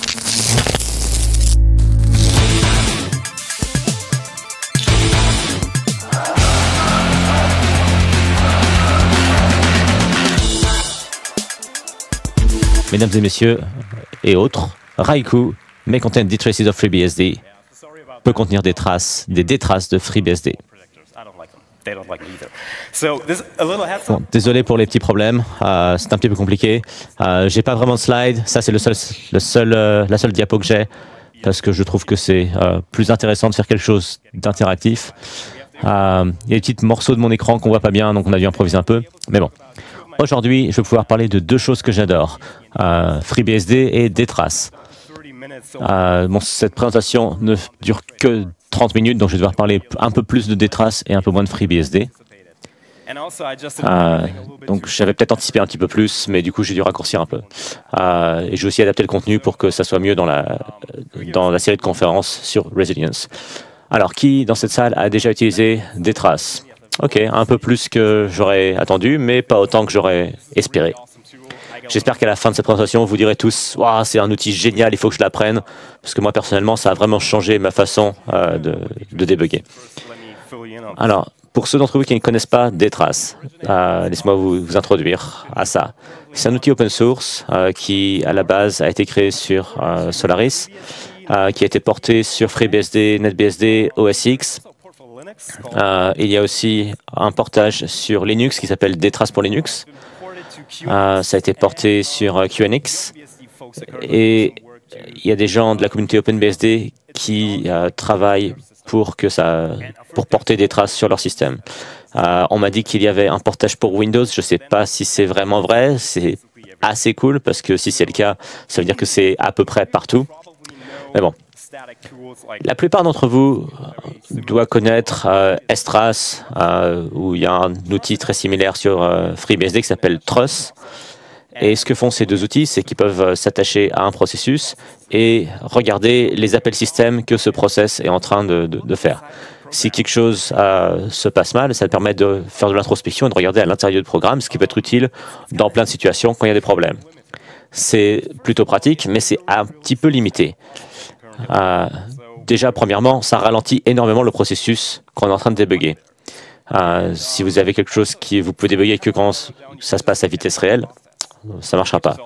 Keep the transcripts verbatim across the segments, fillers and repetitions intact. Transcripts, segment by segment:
Mesdames et messieurs, et autres, Raikou, May Contain Detraces of FreeBSD, peut contenir des traces, des détraces de FreeBSD. Bon, désolé pour les petits problèmes, euh, c'est un petit peu compliqué. Euh, j'ai pas vraiment de slide, ça c'est le seul, le seul, euh, la seule diapo que j'ai, parce que je trouve que c'est euh, plus intéressant de faire quelque chose d'interactif. Euh, il y a des petits morceaux de mon écran qu'on voit pas bien, donc on a dû improviser un peu, mais bon. Aujourd'hui, je vais pouvoir parler de deux choses que j'adore, euh, FreeBSD et des traces. Euh, bon, cette présentation ne dure que trente minutes, donc je vais devoir parler un peu plus de détraces et un peu moins de FreeBSD. Euh, donc j'avais peut-être anticipé un petit peu plus, mais du coup j'ai dû raccourcir un peu. Euh, et j'ai aussi adapté le contenu pour que ça soit mieux dans la, dans la série de conférences sur Resilience. Alors, qui dans cette salle a déjà utilisé des traces? Ok, un peu plus que j'aurais attendu, mais pas autant que j'aurais espéré. J'espère qu'à la fin de cette présentation, vous direz tous « Waouh, c'est un outil génial, il faut que je l'apprenne », parce que moi, personnellement, ça a vraiment changé ma façon euh, de, de débugger. Alors, pour ceux d'entre vous qui ne connaissent pas des traces, euh, laissez-moi vous, vous introduire à ça. C'est un outil open source euh, qui, à la base, a été créé sur euh, Solaris, euh, qui a été porté sur FreeBSD, NetBSD, O S X. Euh, il y a aussi un portage sur Linux qui s'appelle Détraces pour Linux. Euh, ça a été porté sur euh, Q N X. Et il y a des gens de la communauté OpenBSD qui euh, travaillent pour, que ça, pour porter des traces sur leur système. Euh, on m'a dit qu'il y avait un portage pour Windows. Je ne sais pas si c'est vraiment vrai. C'est assez cool parce que si c'est le cas, ça veut dire que c'est à peu près partout. Mais bon. La plupart d'entre vous doivent connaître euh, S-Trace, euh, où il y a un outil très similaire sur euh, FreeBSD qui s'appelle Truss. Et ce que font ces deux outils, c'est qu'ils peuvent euh, s'attacher à un processus et regarder les appels système que ce process est en train de, de, de faire. Si quelque chose euh, se passe mal, ça permet de faire de l'introspection et de regarder à l'intérieur du programme, ce qui peut être utile dans plein de situations quand il y a des problèmes. C'est plutôt pratique, mais c'est un petit peu limité. Euh, déjà, premièrement, ça ralentit énormément le processus qu'on est en train de débugger. Euh, si vous avez quelque chose qui vous pouvez débugger que quand ça se passe à vitesse réelle, ça ne marchera pas.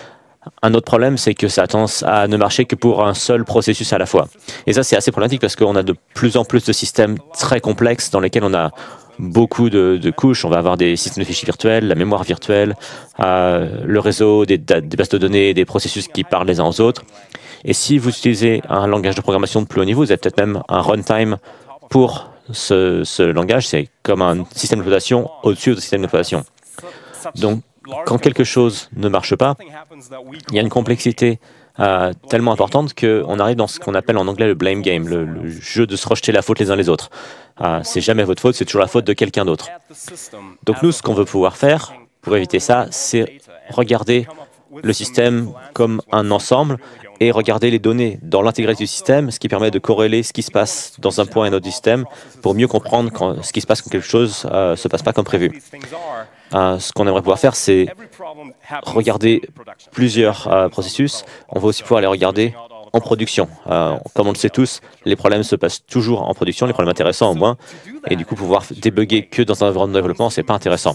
Un autre problème, c'est que ça a tendance à ne marcher que pour un seul processus à la fois. Et ça, c'est assez problématique parce qu'on a de plus en plus de systèmes très complexes dans lesquels on a beaucoup de, de couches. On va avoir des systèmes de fichiers virtuels, la mémoire virtuelle, euh, le réseau, des, des bases de données, des processus qui parlent les uns aux autres. Et si vous utilisez un langage de programmation de plus haut niveau, vous avez peut-être même un runtime pour ce, ce langage. C'est comme un système d'exploitation au-dessus du système d'exploitation. Donc, quand quelque chose ne marche pas, il y a une complexité euh, tellement importante qu'on arrive dans ce qu'on appelle en anglais le blame game, le, le jeu de se rejeter la faute les uns les autres. Euh, c'est jamais votre faute, c'est toujours la faute de quelqu'un d'autre. Donc nous, ce qu'on veut pouvoir faire pour éviter ça, c'est regarder le système comme un ensemble et regarder les données dans l'intégralité du système, ce qui permet de corréler ce qui se passe dans un point et un autre du système pour mieux comprendre quand, ce qui se passe quand quelque chose ne euh, se passe pas comme prévu. Euh, ce qu'on aimerait pouvoir faire, c'est regarder plusieurs euh, processus. On va aussi pouvoir les regarder en production. Euh, comme on le sait tous, les problèmes se passent toujours en production, les problèmes intéressants au moins, et du coup pouvoir débugger que dans un environnement de développement, c'est pas intéressant.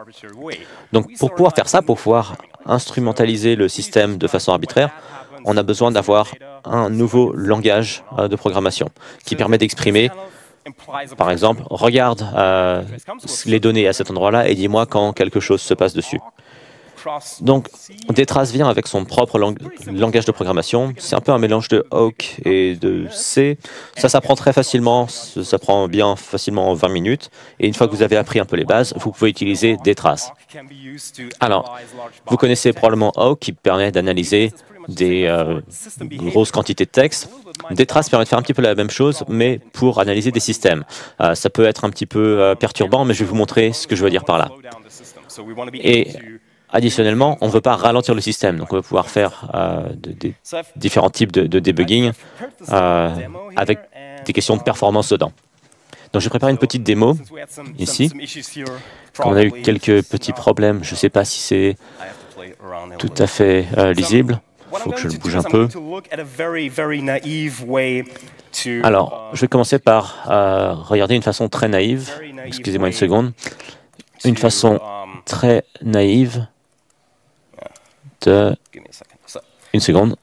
Donc pour pouvoir faire ça, pour pouvoir instrumentaliser le système de façon arbitraire, on a besoin d'avoir un nouveau langage euh, de programmation qui permet d'exprimer, par exemple, regarde euh, les données à cet endroit-là et dis-moi quand quelque chose se passe dessus. Donc, Détraces vient avec son propre lang langage de programmation. C'est un peu un mélange de Awk et de C. Ça s'apprend très facilement, ça s'apprend bien facilement en vingt minutes. Et une fois que vous avez appris un peu les bases, vous pouvez utiliser Détraces. Alors, vous connaissez probablement Awk qui permet d'analyser des euh, grosses quantités de texte. Détraces permet de faire un petit peu la même chose, mais pour analyser des systèmes. Euh, ça peut être un petit peu euh, perturbant, mais je vais vous montrer ce que je veux dire par là. Et additionnellement, on ne veut pas ralentir le système, donc on va pouvoir faire euh, de, de, différents types de, de debugging euh, avec des questions de performance dedans. Donc j'ai préparé une petite démo ici. Comme on a eu quelques petits problèmes, je ne sais pas si c'est tout à fait euh, lisible. faut que je le bouge un peu. Alors, je vais commencer par euh, regarder une façon très naïve, excusez-moi une seconde, une façon très naïve de... Une seconde.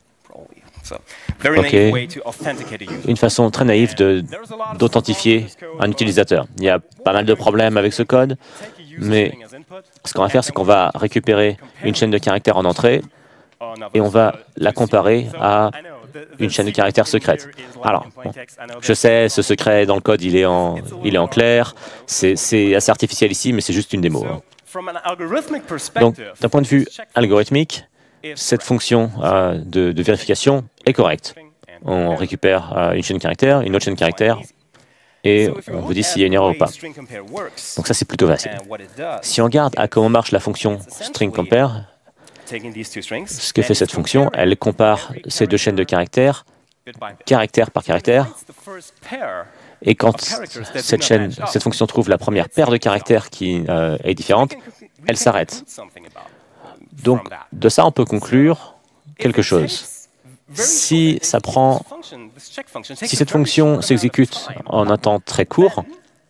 Ok. Une façon très naïve d'authentifier un utilisateur. Il y a pas mal de problèmes avec ce code, mais ce qu'on va faire, c'est qu'on va récupérer une chaîne de caractères en entrée et on va la comparer à une chaîne de caractères secrète. Alors, bon, je sais, ce secret dans le code, il est en, il est en clair, c'est assez artificiel ici, mais c'est juste une démo. Hein. Donc, d'un point de vue algorithmique, cette fonction euh, de, de vérification est correcte. On récupère euh, une chaîne de caractères, une autre chaîne de caractères, et on vous dit s'il y a une erreur ou pas. Donc ça, c'est plutôt facile. Si on regarde à comment marche la fonction string compare, ce que fait cette fonction, elle compare ces deux chaînes de caractères, caractère par caractère, et quand cette, chaîne, cette fonction trouve la première paire de caractères qui euh, est différente, elle s'arrête. Donc, de ça, on peut conclure quelque chose. Si ça prend, si cette fonction s'exécute en un temps très court,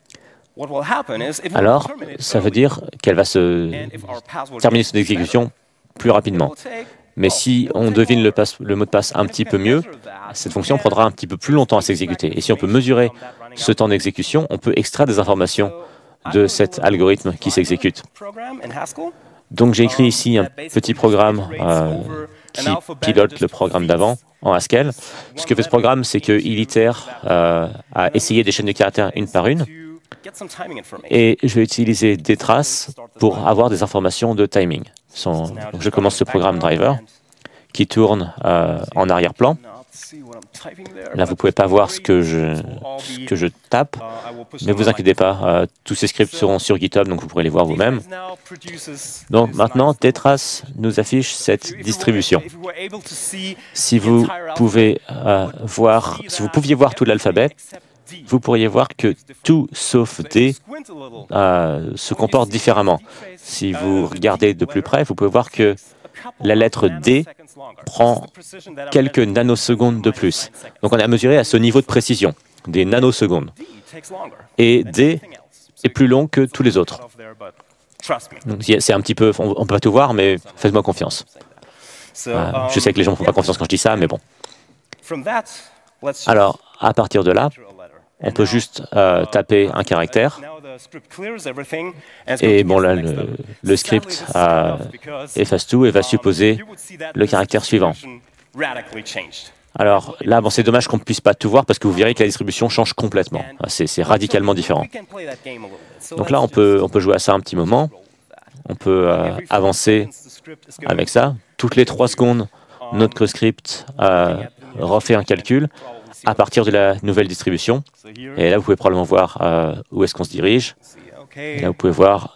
alors ça veut dire qu'elle va se terminer son exécution plus rapidement. Mais si on devine le, passe, le mot de passe un petit peu mieux, cette fonction prendra un petit peu plus longtemps à s'exécuter. Et si on peut mesurer ce temps d'exécution, on peut extraire des informations de cet algorithme qui s'exécute. Donc j'ai écrit ici un petit programme euh, qui pilote le programme d'avant en Haskell. Ce que fait ce programme, c'est qu'il itère euh, à essayer des chaînes de caractères une par une. Et je vais utiliser des traces pour avoir des informations de timing. Son, donc je commence ce programme driver qui tourne euh, en arrière-plan. Là, vous ne pouvez pas voir ce que je, ce que je tape, mais ne vous inquiétez pas, euh, tous ces scripts seront sur GitHub, donc vous pourrez les voir vous-même. Donc maintenant, Tetras nous affiche cette distribution. Si vous pouvez euh, voir, si vous pouviez voir tout l'alphabet, vous pourriez voir que tout sauf D euh, se comporte différemment. Si vous regardez de plus près, vous pouvez voir que la lettre D prend quelques nanosecondes de plus. Donc on a mesuré à ce niveau de précision, des nanosecondes. Et D est plus long que tous les autres. C'est un petit peu, on ne peut pas tout voir, mais faites-moi confiance. Euh, je sais que les gens ne font pas confiance quand je dis ça, mais bon. Alors, à partir de là, on peut juste euh, taper un caractère. Et bon, là, le, le script euh, efface tout et va supposer le caractère suivant. Alors là, bon, c'est dommage qu'on ne puisse pas tout voir parce que vous verrez que la distribution change complètement. C'est radicalement différent. Donc là, on peut, on peut jouer à ça un petit moment. On peut euh, avancer avec ça. Toutes les trois secondes, notre script euh, refait un calcul à partir de la nouvelle distribution. Et là, vous pouvez probablement voir euh, où est-ce qu'on se dirige. Et là, vous pouvez voir,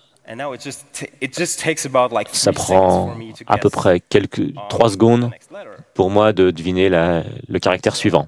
ça prend à peu près quelques trois secondes pour moi de deviner la, le caractère suivant.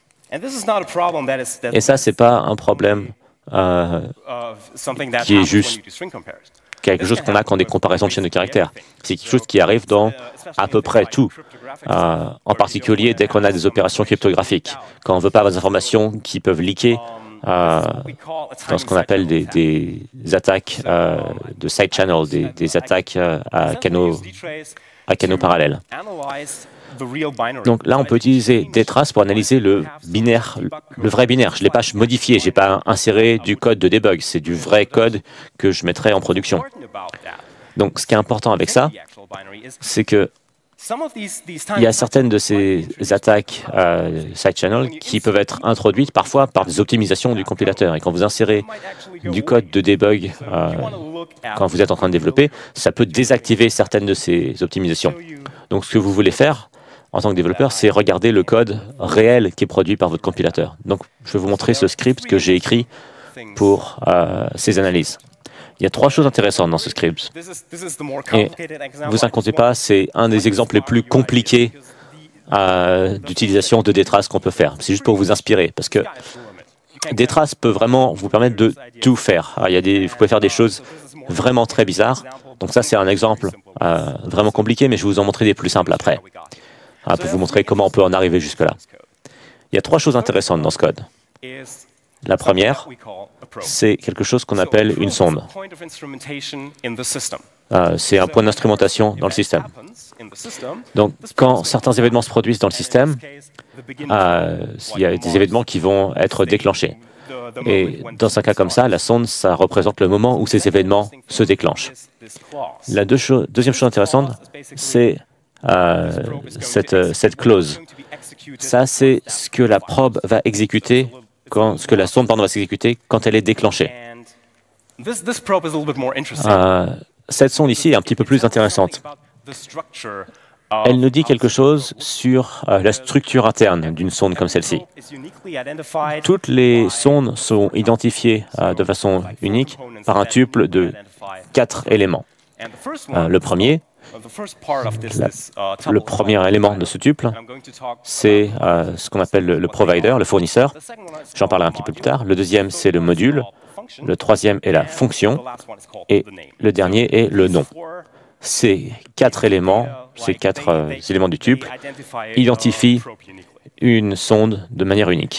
Et ça, c'est pas un problème euh, qui est juste quelque chose qu'on a quand des comparaisons de chaînes de caractères. C'est quelque chose qui arrive dans à peu près tout. Euh, en particulier dès qu'on a des opérations cryptographiques, quand on ne veut pas avoir des informations qui peuvent leaker euh, dans ce qu'on appelle des, des attaques euh, de side channel, des, des attaques euh, à canaux, à canaux parallèles. Donc là, on peut utiliser des traces pour analyser le binaire, le vrai binaire. Je ne l'ai pas modifié, je n'ai pas inséré du code de debug, c'est du vrai code que je mettrai en production. Donc ce qui est important avec ça, c'est que il y a certaines de ces attaques euh, side channel qui peuvent être introduites parfois par des optimisations du compilateur. Et quand vous insérez du code de debug euh, quand vous êtes en train de développer, ça peut désactiver certaines de ces optimisations. Donc ce que vous voulez faire en tant que développeur, c'est regarder le code réel qui est produit par votre compilateur. Donc je vais vous montrer ce script que j'ai écrit pour euh, ces analyses. Il y a trois choses intéressantes dans ce script. Et ne vous inquiétez pas, c'est un des exemples les plus compliqués euh, d'utilisation de Tetras qu'on peut faire. C'est juste pour vous inspirer, parce que Tetras peut vraiment vous permettre de tout faire. Alors, il y a des, vous pouvez faire des choses vraiment très bizarres. Donc ça, c'est un exemple euh, vraiment compliqué, mais je vais vous en montrer des plus simples après. ah, pour vous montrer comment on peut en arriver jusque-là. Il y a trois choses intéressantes dans ce code. La première, c'est quelque chose qu'on appelle une sonde. Euh, c'est un point d'instrumentation dans le système. Donc, quand certains événements se produisent dans le système, euh, il y a des événements qui vont être déclenchés. Et dans un cas comme ça, la sonde, ça représente le moment où ces événements se déclenchent. La deux cho- deuxième chose intéressante, c'est euh, cette, cette clause. Ça, c'est ce que la probe va exécuter, quand, ce que la sonde pardon, va s'exécuter quand elle est déclenchée. Euh, cette sonde ici est un petit peu plus intéressante. Elle nous dit quelque chose sur euh, la structure interne d'une sonde comme celle-ci. Toutes les sondes sont identifiées euh, de façon unique par un tuple de quatre éléments. Euh, le premier, la, le premier élément de ce tuple, c'est euh, ce qu'on appelle le, le provider, le fournisseur. J'en parlerai un petit peu plus tard. Le deuxième, c'est le module. Le troisième est la fonction. Et le dernier est le nom. Ces quatre éléments, ces quatre euh, éléments du tuple, identifient une sonde de manière unique.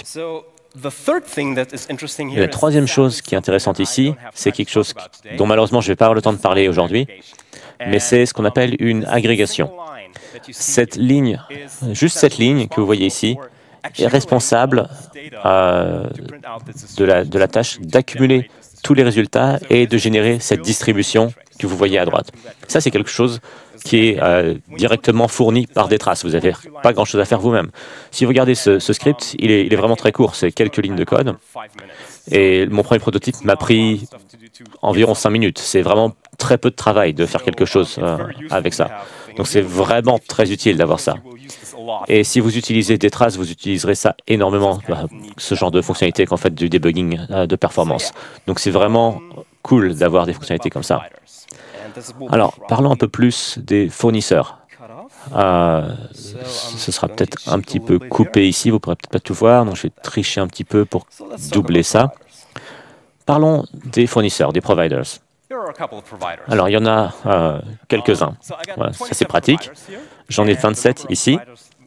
Et la troisième chose qui est intéressante ici, c'est quelque chose dont malheureusement je ne vais pas avoir le temps de parler aujourd'hui, mais c'est ce qu'on appelle une agrégation. Cette ligne, juste cette ligne que vous voyez ici, est responsable euh, de, la, de la tâche d'accumuler tous les résultats et de générer cette distribution que vous voyez à droite. Ça, c'est quelque chose qui est euh, directement fourni par des traces. Vous n'avez pas grand-chose à faire vous-même. Si vous regardez ce, ce script, il est, il est vraiment très court. C'est quelques lignes de code. Et mon premier prototype m'a pris environ cinq minutes. C'est vraiment très peu de travail de faire quelque chose euh, avec ça. Donc, c'est vraiment très utile d'avoir ça. Et si vous utilisez des traces, vous utiliserez ça énormément, ce genre de fonctionnalité quand vous faites du debugging euh, de performance. Donc, c'est vraiment cool d'avoir des fonctionnalités comme ça. Alors, parlons un peu plus des fournisseurs. Euh, ce sera peut-être un petit peu coupé ici, vous ne pourrez peut-être pas tout voir, donc je vais tricher un petit peu pour doubler ça. Parlons des fournisseurs, des providers. Alors, il y en a euh, quelques-uns. Voilà, ça, c'est pratique. J'en ai vingt-sept ici.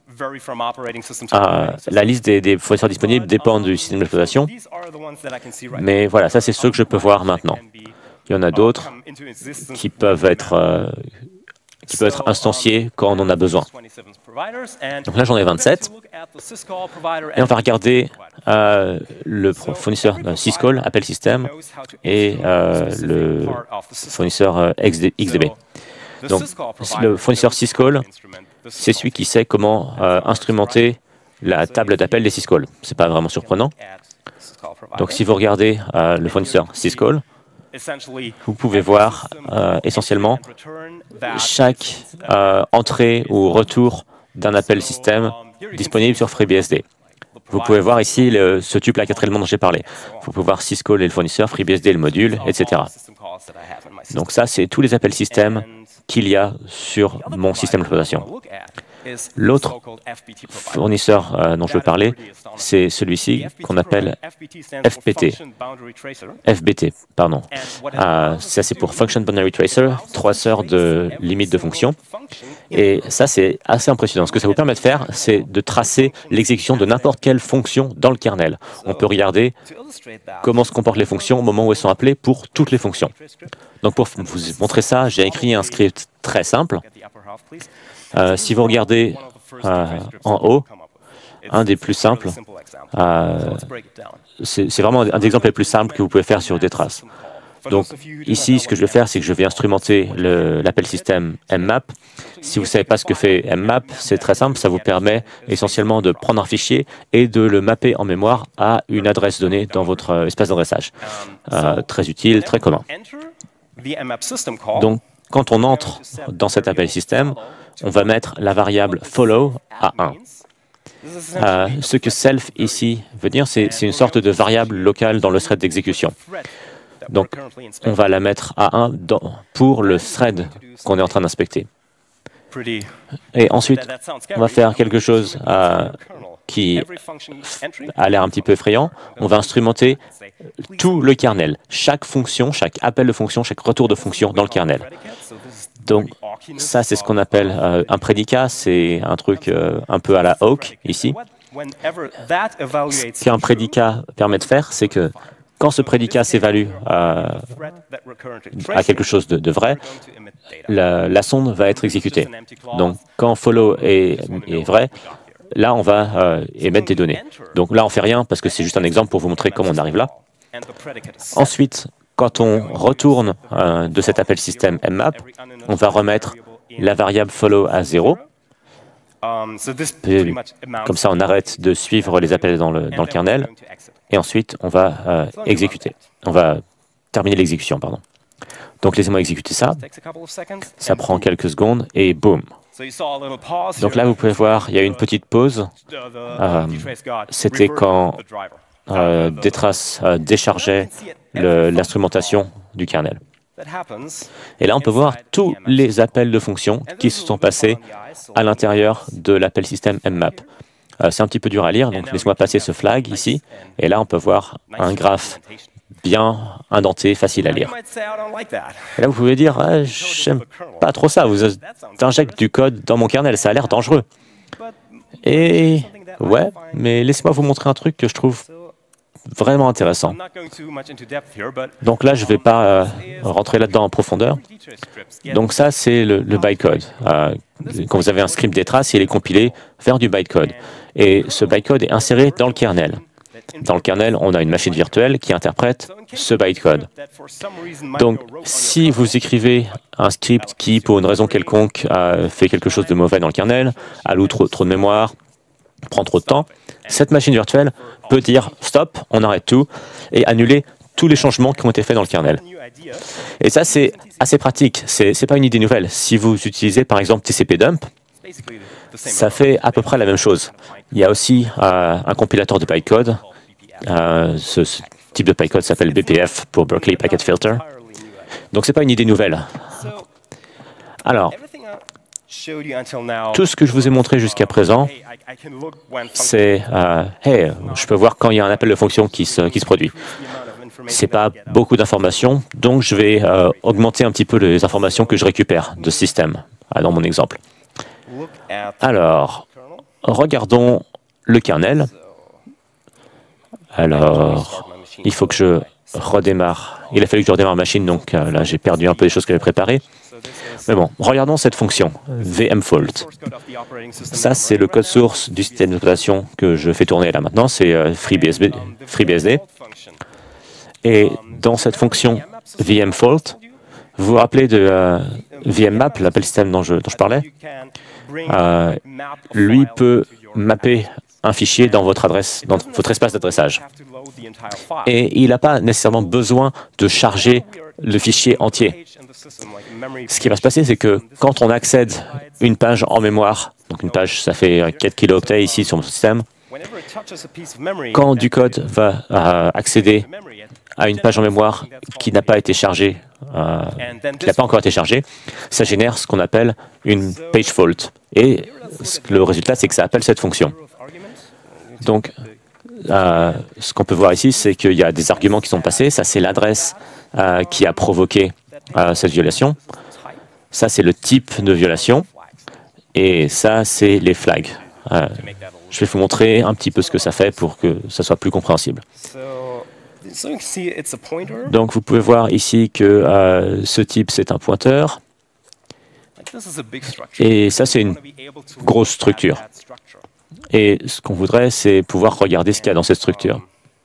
Euh, la liste des, des fournisseurs disponibles dépend du système d'exploitation. Mais voilà, ça, c'est ceux que je peux voir maintenant. Il y en a d'autres qui peuvent être, euh, qui peuvent être instanciés quand on en a besoin. Donc là, j'en ai vingt-sept. Et on va regarder euh, le fournisseur euh, syscall, Appel System, et euh, le fournisseur euh, X D B. Donc, le fournisseur syscall, c'est celui qui sait comment euh, instrumenter la table d'appel des syscall. Ce n'est pas vraiment surprenant. Donc, si vous regardez euh, le fournisseur syscall, vous pouvez voir euh, essentiellement chaque euh, entrée ou retour d'un appel système disponible sur FreeBSD. Vous pouvez voir ici le, ce tuple à quatre éléments dont j'ai parlé. Vous pouvez voir syscall et le fournisseur, FreeBSD et le module, et cetera. Donc ça, c'est tous les appels système qu'il y a sur mon système d'exploitation. L'autre fournisseur euh, dont je veux parler, c'est celui-ci qu'on appelle F P T. F B T, pardon. Euh, ça, c'est pour Function Boundary Tracer, traceur de limite de fonction. Et ça, c'est assez impressionnant. Ce que ça vous permet de faire, c'est de tracer l'exécution de n'importe quelle fonction dans le kernel. On peut regarder comment se comportent les fonctions au moment où elles sont appelées pour toutes les fonctions. Donc, pour vous montrer ça, j'ai écrit un script très simple. Euh, si vous regardez euh, en haut, un des plus simples, euh, c'est vraiment un des exemples les plus simples que vous pouvez faire sur des traces. Donc ici, ce que je vais faire, c'est que je vais instrumenter l'appel système mmap. Si vous ne savez pas ce que fait mmap, c'est très simple, ça vous permet essentiellement de prendre un fichier et de le mapper en mémoire à une adresse donnée dans votre euh, espace d'adressage. Euh, très utile, très commun. Donc, quand on entre dans cet appel système, on va mettre la variable follow à un. Euh, ce que self ici veut dire, c'est une sorte de variable locale dans le thread d'exécution. Donc, on va la mettre à un dans, pour le thread qu'on est en train d'inspecter. Et ensuite, on va faire quelque chose euh, qui a l'air un petit peu effrayant. On va instrumenter tout le kernel, chaque fonction, chaque appel de fonction, chaque retour de fonction dans le kernel. Donc, ça, c'est ce qu'on appelle euh, un prédicat. C'est un truc euh, un peu à la Awk, ici. Ce qu'un prédicat permet de faire, c'est que quand ce prédicat s'évalue euh, à quelque chose de, de vrai, la, la sonde va être exécutée. Donc, quand follow est, est vrai, là, on va euh, émettre des données. Donc là, on ne fait rien parce que c'est juste un exemple pour vous montrer comment on arrive là. Ensuite, quand on retourne euh, de cet appel système mmap, on va remettre la variable follow à zéro. Et comme ça, on arrête de suivre les appels dans le, dans le kernel. Et ensuite, on va euh, exécuter. On va terminer l'exécution, pardon. Donc, laissez-moi exécuter ça. Ça prend quelques secondes et boum. Donc là, vous pouvez voir, il y a une petite pause. Euh, C'était quand euh, Detrace euh, déchargeait l'instrumentation du kernel. Et là, on peut voir tous les appels de fonctions qui se sont passés à l'intérieur de l'appel système mmap. Euh, C'est un petit peu dur à lire, donc laisse-moi passer ce flag ici. Et là, on peut voir un graphe bien indenté, facile à lire. Et là, vous pouvez dire, ah, j'aime pas trop ça, vous injectez du code dans mon kernel, ça a l'air dangereux. Et ouais, mais laissez-moi vous montrer un truc que je trouve vraiment intéressant. Donc là, je ne vais pas euh, rentrer là-dedans en profondeur. Donc ça, c'est le, le bytecode. Euh, quand vous avez un script Detrace, il est compilé vers du bytecode. Et ce bytecode est inséré dans le kernel. Dans le kernel, on a une machine virtuelle qui interprète ce bytecode. Donc, si vous écrivez un script qui, pour une raison quelconque, a fait quelque chose de mauvais dans le kernel, alloue trop, trop de mémoire, prend trop de temps, cette machine virtuelle peut dire « stop », on arrête tout, et annuler tous les changements qui ont été faits dans le kernel. Et ça, c'est assez pratique. Ce n'est pas une idée nouvelle. Si vous utilisez, par exemple, T C P dump, ça fait à peu près la même chose. Il y a aussi euh, un compilateur de bytecode. Euh, ce, ce type de bytecode s'appelle B P F pour Berkeley Packet Filter. Donc, ce n'est pas une idée nouvelle. Alors, tout ce que je vous ai montré jusqu'à présent, c'est euh, « hey, je peux voir quand il y a un appel de fonction qui se, qui se produit ». Ce n'est pas beaucoup d'informations, donc je vais euh, augmenter un petit peu les informations que je récupère de ce système, dans mon exemple. Alors, regardons le kernel. Alors, il faut que je redémarre. Il a fallu que je redémarre ma machine, donc euh, là, j'ai perdu un peu les choses que j'avais préparées. Mais bon, regardons cette fonction, vmfault. Ça, c'est le code source du système d'exploitation que je fais tourner là maintenant, c'est euh, FreeBSD. FreeBSD. Et dans cette fonction vmfault, vous vous rappelez de euh, vmmap, l'appel système dont je, dont je parlais, euh, lui peut mapper un fichier dans votre adresse, dans votre espace d'adressage. Et il n'a pas nécessairement besoin de charger le fichier entier. Ce qui va se passer, c'est que quand on accède une page en mémoire, donc une page, ça fait quatre kilooctets ici sur mon système, quand du code va euh, accéder à une page en mémoire qui n'a pas été chargée, euh, qui n'a pas encore été chargée, ça génère ce qu'on appelle une page fault. Et le résultat, c'est que ça appelle cette fonction. Donc, euh, ce qu'on peut voir ici, c'est qu'il y a des arguments qui sont passés. Ça, c'est l'adresse euh, qui a provoqué euh, cette violation. Ça, c'est le type de violation. Et ça, c'est les flags. Euh, je vais vous montrer un petit peu ce que ça fait pour que ça soit plus compréhensible. Donc, vous pouvez voir ici que euh, ce type, c'est un pointeur. Et ça, c'est une grosse structure. Et ce qu'on voudrait, c'est pouvoir regarder ce qu'il y a dans cette structure.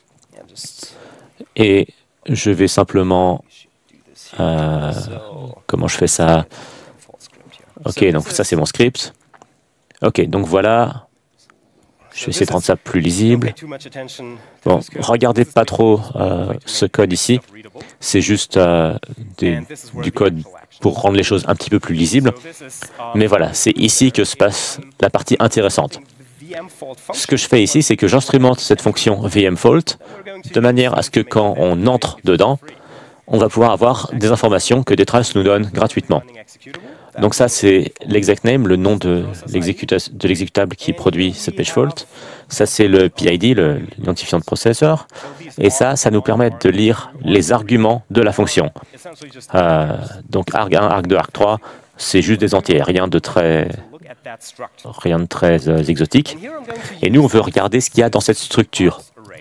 Et je vais simplement... Euh, comment je fais ça? OK, donc ça, c'est mon script. OK, donc voilà. Je vais essayer de rendre ça plus lisible. Bon, regardez pas trop euh, ce code ici. C'est juste euh, des, du code pour rendre les choses un petit peu plus lisibles. Mais voilà, c'est ici que se passe la partie intéressante. Ce que je fais ici, c'est que j'instrumente cette fonction vmfault de manière à ce que quand on entre dedans, on va pouvoir avoir des informations que Detrace nous donne gratuitement. Donc ça, c'est l'execname, le nom de l'exécutable qui produit cette page fault. Ça, c'est le P I D, l'identifiant de processeur. Et ça, ça nous permet de lire les arguments de la fonction. Euh, donc arg un, arg deux, arg trois, C'est juste des entiers, rien de très, rien de très euh, exotique. Et nous, on veut regarder ce qu'il y a dans cette structure.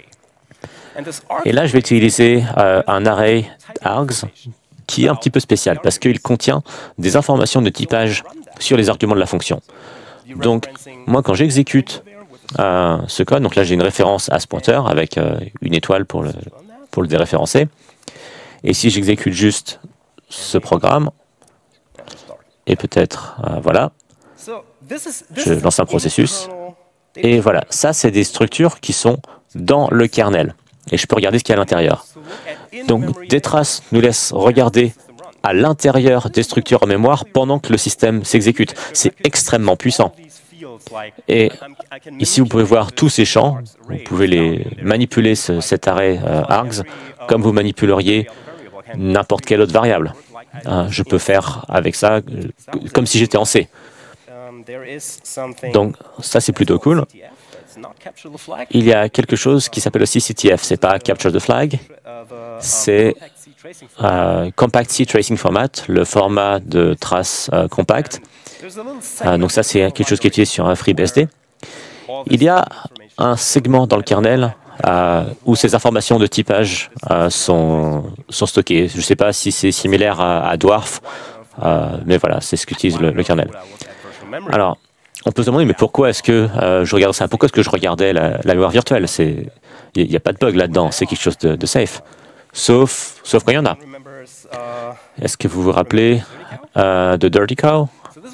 Et là, je vais utiliser euh, un array args qui est un petit peu spécial parce qu'il contient des informations de typage sur les arguments de la fonction. Donc, moi, quand j'exécute euh, ce code, donc là, j'ai une référence à ce pointeur avec euh, une étoile pour le, pour le déréférencer. Et si j'exécute juste ce programme, et peut-être, euh, voilà, je lance un processus, et voilà, ça, c'est des structures qui sont dans le kernel. Et je peux regarder ce qu'il y a à l'intérieur. Donc, Dtrace nous laisse regarder à l'intérieur des structures en mémoire pendant que le système s'exécute. C'est extrêmement puissant. Et ici, vous pouvez voir tous ces champs. Vous pouvez les manipuler, ce, cet array euh, args, comme vous manipuleriez n'importe quelle autre variable. Euh, je peux faire avec ça euh, comme si j'étais en C. Donc, ça, c'est plutôt cool. Il y a quelque chose qui s'appelle aussi C T F. Ce n'est pas Capture the Flag, c'est euh, Compact C Tracing Format, le format de trace euh, compact. Euh, donc ça, c'est quelque chose qui est utilisé sur un FreeBSD. Il y a un segment dans le kernel euh, où ces informations de typage euh, sont, sont stockées. Je ne sais pas si c'est similaire à, à Dwarf, euh, mais voilà, c'est ce qu'utilise le, le kernel. Alors, on peut se demander, mais pourquoi est-ce que euh, je regarde ça? Pourquoi est-ce que je regardais la, la mémoire virtuelle? Il n'y a, a pas de bug là-dedans, c'est quelque chose de, de safe. Sauf, sauf quand il y en a. Est-ce que vous vous rappelez euh, de Dirty Cow?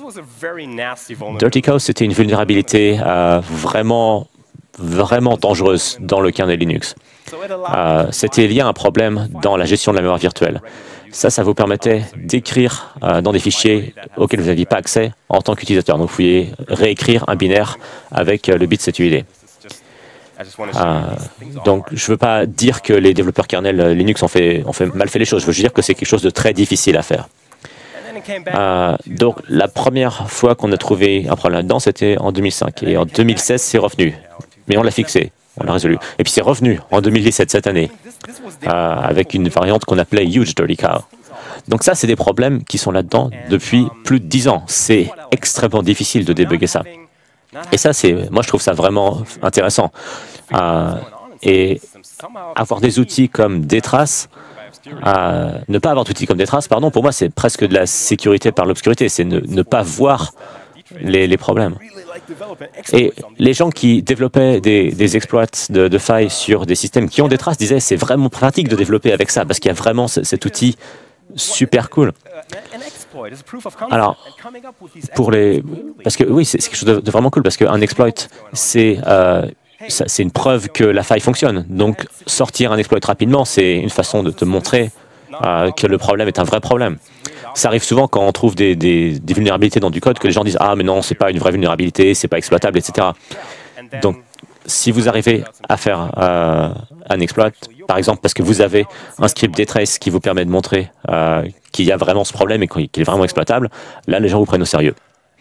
Dirty Cow, c'était une vulnérabilité euh, vraiment, vraiment dangereuse dans le kernel Linux. Euh, c'était lié à un problème dans la gestion de la mémoire virtuelle. Ça, ça vous permettait d'écrire euh, dans des fichiers auxquels vous n'aviez pas accès en tant qu'utilisateur. Donc, vous pouviez réécrire un binaire avec euh, le bit sept U I D. Euh, donc, je ne veux pas dire que les développeurs kernel euh, Linux ont, fait, ont fait mal fait les choses. Je veux juste dire que c'est quelque chose de très difficile à faire. Euh, donc, la première fois qu'on a trouvé un problème là-dedans, c'était en deux mille cinq. Et en deux mille seize, c'est revenu. Mais on l'a fixé, on l'a résolu. Et puis, c'est revenu en deux mille dix-sept, cette année. Euh, avec une variante qu'on appelait Huge Dirty Cow. Donc ça, c'est des problèmes qui sont là-dedans depuis plus de dix ans. C'est extrêmement difficile de débugger ça. Et ça, c'est, moi, je trouve ça vraiment intéressant. Euh, et avoir des outils comme Dtrace, euh, ne pas avoir d'outils comme Dtrace, pardon, pour moi, c'est presque de la sécurité par l'obscurité. C'est ne, ne pas voir les, les problèmes. Et les gens qui développaient des, des exploits de, de failles sur des systèmes qui ont des traces disaient c'est vraiment pratique de développer avec ça parce qu'il y a vraiment ce, cet outil super cool. Alors, pour les, parce que oui, c'est quelque chose de, de vraiment cool parce qu'un exploit, c'est euh, c'est une preuve que la faille fonctionne. Donc, sortir un exploit rapidement, c'est une façon de te montrer euh, que le problème est un vrai problème. Ça arrive souvent quand on trouve des, des, des vulnérabilités dans du code que les gens disent « Ah, mais non, c'est pas une vraie vulnérabilité, c'est pas exploitable, et cetera » Donc, si vous arrivez à faire euh, un exploit, par exemple, parce que vous avez un script Dtrace qui vous permet de montrer euh, qu'il y a vraiment ce problème et qu'il est vraiment exploitable, là, les gens vous prennent au sérieux.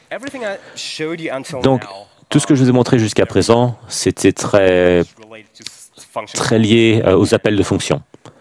Donc, tout ce que je vous ai montré jusqu'à présent, c'était très, très lié euh, aux appels de fonctions.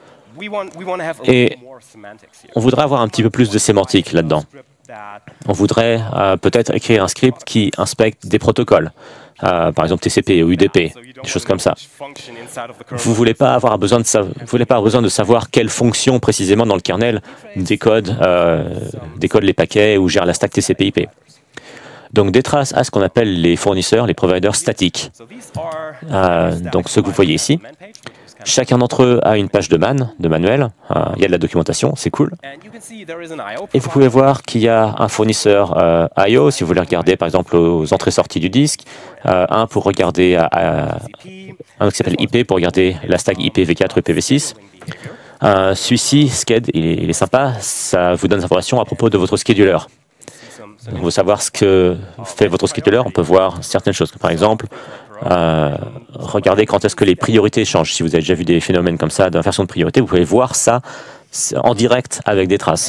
Et on voudrait avoir un petit peu plus de sémantique là-dedans. On voudrait euh, peut-être écrire un script qui inspecte des protocoles, euh, par exemple T C P ou U D P, des choses comme ça. Vous ne voulez pas avoir besoin de, vous voulez pas avoir besoin de savoir quelle fonction précisément dans le kernel décode, euh, décode les paquets ou gère la stack T C P I P. Donc Dtrace a ce qu'on appelle les fournisseurs, les providers statiques. Euh, donc ce que vous voyez ici. Chacun d'entre eux a une page de man, de manuel. Euh, il y a de la documentation, c'est cool. Et vous pouvez voir qu'il y a un fournisseur euh, I O, si vous voulez regarder par exemple aux entrées-sorties du disque, euh, un pour regarder, à, à, un qui s'appelle I P pour regarder la stack I P v quatre ou I P v six. Euh, Celui-ci, Sked, il est, il est sympa, ça vous donne des informations à propos de votre scheduler. On veut savoir ce que fait votre scheduler, on peut voir certaines choses, par exemple, Euh, regardez quand est-ce que les priorités changent. Si vous avez déjà vu des phénomènes comme ça d'inversion de priorité, vous pouvez voir ça en direct avec Dtrace.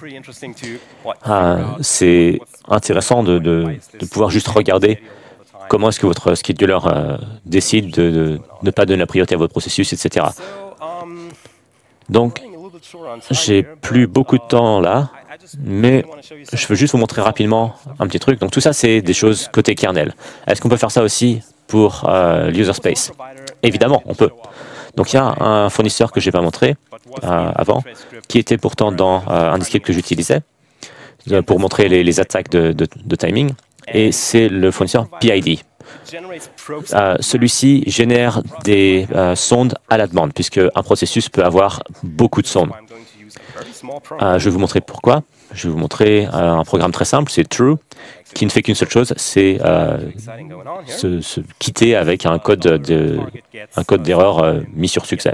Euh, c'est intéressant de, de, de pouvoir juste regarder comment est-ce que votre scheduler euh, décide de, de ne pas donner la priorité à votre processus, et cetera. Donc, j'ai plus beaucoup de temps là. Mais je veux juste vous montrer rapidement un petit truc. Donc tout ça, c'est des choses côté kernel. Est-ce qu'on peut faire ça aussi pour euh, l'user space? Évidemment, on peut. Donc il y a un fournisseur que je n'ai pas montré euh, avant, qui était pourtant dans euh, un des scripts que j'utilisais euh, pour montrer les, les attaques de, de, de timing, et c'est le fournisseur P I D. Euh, Celui-ci génère des euh, sondes à la demande, puisque un processus peut avoir beaucoup de sondes. Euh, je vais vous montrer pourquoi. Je vais vous montrer euh, un programme très simple, c'est true, qui ne fait qu'une seule chose, c'est euh, se, se quitter avec un code de, un code d'erreur euh, mis sur succès.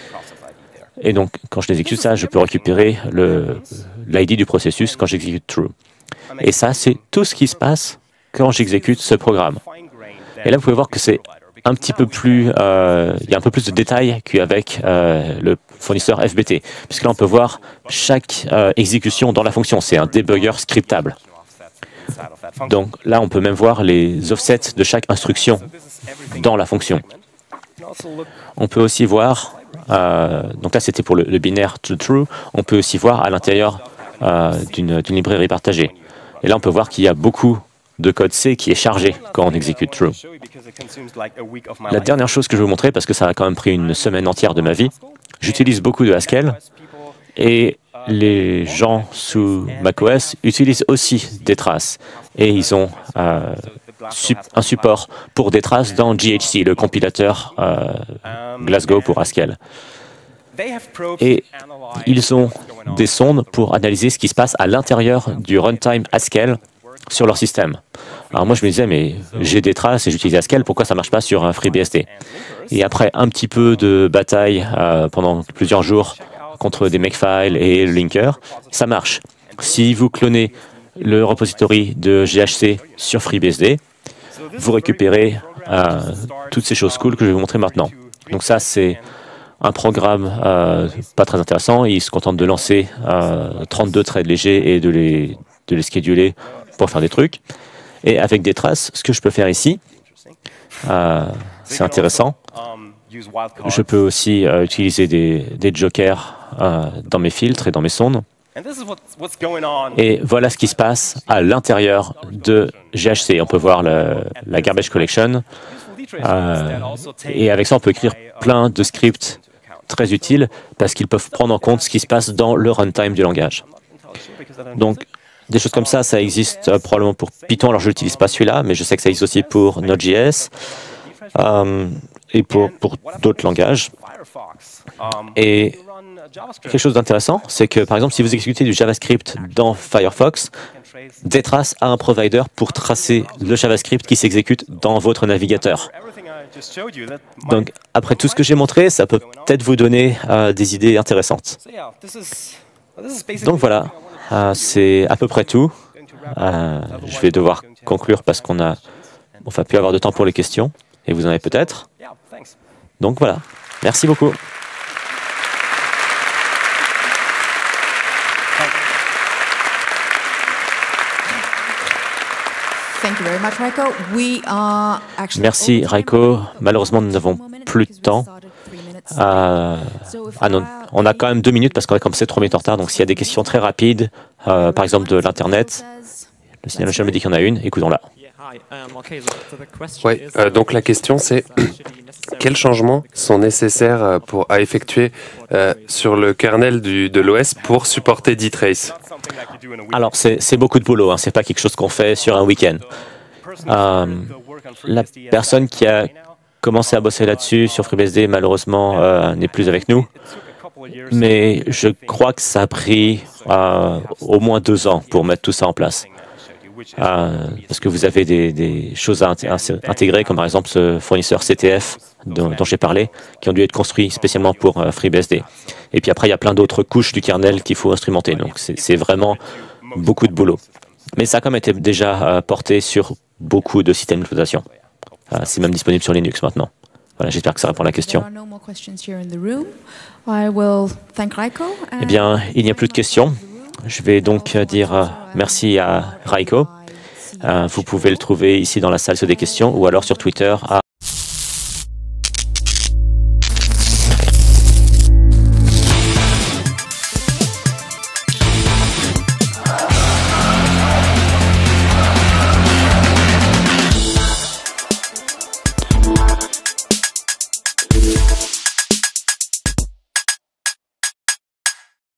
Et donc, quand je l'exécute ça, je peux récupérer l'I D du processus quand j'exécute true. Et ça, c'est tout ce qui se passe quand j'exécute ce programme. Et là, vous pouvez voir que c'est un petit peu plus, euh, il y a un peu plus de détails qu'avec euh, le fournisseur F B T, puisque là, on peut voir chaque euh, exécution dans la fonction. C'est un debugger scriptable. Donc là, on peut même voir les offsets de chaque instruction dans la fonction. On peut aussi voir, euh, donc là, c'était pour le, le binaire to true, on peut aussi voir à l'intérieur euh, d'une d'une librairie partagée. Et là, on peut voir qu'il y a beaucoup de code C qui est chargé quand on exécute true. La dernière chose que je vais vous montrer, parce que ça a quand même pris une semaine entière de ma vie, j'utilise beaucoup de Haskell, et les gens sous macOS utilisent aussi des traces. Et ils ont euh, sup un support pour des traces dans G H C, le compilateur euh, Glasgow pour Haskell. Et ils ont des sondes pour analyser ce qui se passe à l'intérieur du runtime Haskell sur leur système. Alors moi, je me disais, mais j'ai des traces et j'utilise Haskell, pourquoi ça ne marche pas sur un FreeBSD? Et après un petit peu de bataille euh, pendant plusieurs jours contre des makefiles et le linker, ça marche. Si vous clonez le repository de G H C sur FreeBSD, vous récupérez euh, toutes ces choses cool que je vais vous montrer maintenant. Donc ça, c'est un programme euh, pas très intéressant. Il se contente de lancer euh, trente-deux threads légers et de les, de les scheduler pour faire des trucs. Et avec des traces, ce que je peux faire ici, euh, c'est intéressant. Je peux aussi euh, utiliser des, des jokers euh, dans mes filtres et dans mes sondes. Et voilà ce qui se passe à l'intérieur de G H C. On peut voir le, la garbage collection. Euh, et avec ça, on peut écrire plein de scripts très utiles parce qu'ils peuvent prendre en compte ce qui se passe dans le runtime du langage. Donc, des choses comme ça, ça existe euh, probablement pour Python. Alors, je n'utilise pas celui-là, mais je sais que ça existe aussi pour Node.js euh, et pour, pour d'autres langages. Et quelque chose d'intéressant, c'est que, par exemple, si vous exécutez du JavaScript dans Firefox, Dtrace a un provider pour tracer le JavaScript qui s'exécute dans votre navigateur. Donc, après tout ce que j'ai montré, ça peut peut-être vous donner euh, des idées intéressantes. Donc voilà, euh, c'est à peu près tout. Euh, je vais devoir conclure parce qu'on a, on va plus avoir de temps pour les questions, et vous en avez peut-être. Donc voilà, merci beaucoup. Merci, Raiko. Malheureusement, nous n'avons plus de temps. Euh, ah non, on a quand même deux minutes parce qu'on a commencé trois minutes en retard. Donc, s'il y a des questions très rapides, euh, par exemple de l'Internet, le signal me dit qu'il y en a une. Écoutons-la. Oui, euh, donc la question c'est quels changements sont nécessaires pour, à effectuer euh, sur le kernel du, de l'O S pour supporter Dtrace? Alors, c'est beaucoup de boulot, hein. Ce n'est pas quelque chose qu'on fait sur un week-end. Euh, la personne qui a commencé à bosser là-dessus sur FreeBSD, malheureusement, euh, n'est plus avec nous. Mais je crois que ça a pris euh, au moins deux ans pour mettre tout ça en place. Euh, parce que vous avez des, des choses à intégrer, comme par exemple ce fournisseur C T F dont, dont j'ai parlé, qui ont dû être construits spécialement pour euh, FreeBSD. Et puis après, il y a plein d'autres couches du kernel qu'il faut instrumenter. Donc c'est vraiment beaucoup de boulot. Mais ça a quand même été déjà euh, porté sur beaucoup de systèmes d'exploitation. Euh, c'est même disponible sur Linux maintenant. Voilà, j'espère que ça répond à la question. Eh bien, il n'y a plus de questions. Je vais donc dire euh, merci à Raiko. Euh, vous pouvez le trouver ici dans la salle sur des questions ou alors sur Twitter à